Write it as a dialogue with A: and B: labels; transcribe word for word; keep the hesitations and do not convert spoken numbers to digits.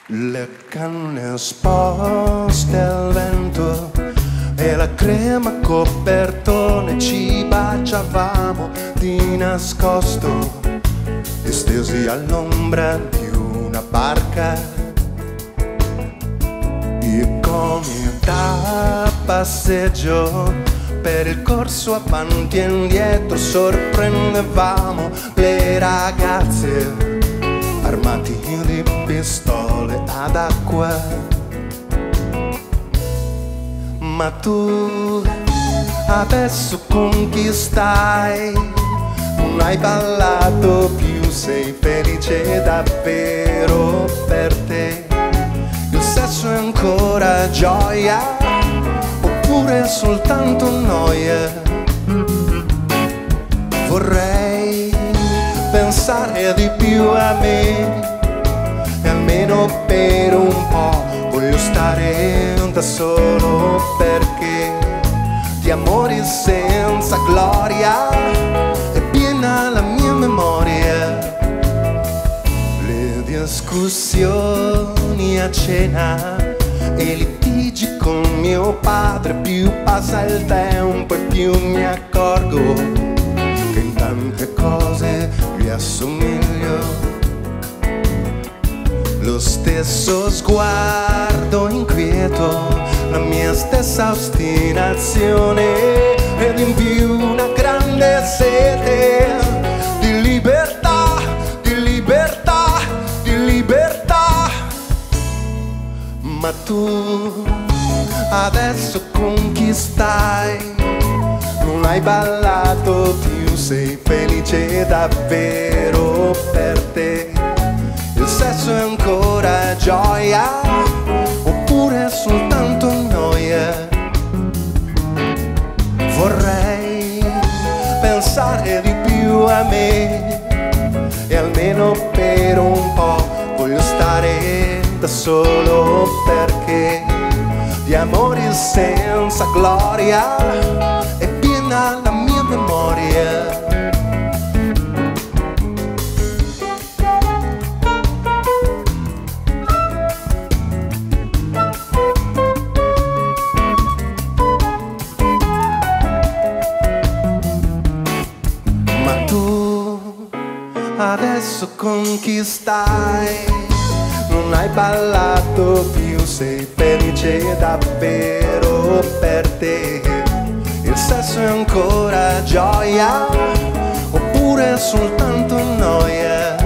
A: Le canne esposte al vento e la crema copertone, ci baciavamo di nascosto, distesi all'ombra di una barca. E come da passeggio per il corso avanti e indietro sorprendevamo le ragazze armati di pistole ad acqua. Ma tu adesso con chi stai? Non hai ballato più, sei felice davvero per te? Il sesso è ancora gioia oppure soltanto noia? Vorrei pensare di più a me e almeno per un po' voglio stare da solo, perché di amori senza gloria è piena la mia memoria. Le discussioni a cena e litigi con mio padre, più passa il tempo e più mi accorgo che in tante cose gli assomiglio. Lo stesso sguardo inquieto, la mia stessa ostinazione ed in più una grande sete di libertà, di libertà, di libertà. Ma tu adesso con chi stai? Non hai ballato più, sei felice davvero per te? Il sesso è ancora gioia oppure soltanto noia? Vorrei pensare di più a me e almeno per un po' voglio stare da solo, perché di amori senza gloria è piena la mia memoria. Adesso con chi stai? Non hai ballato più, sei felice davvero per te? Il sesso è ancora gioia oppure soltanto noia?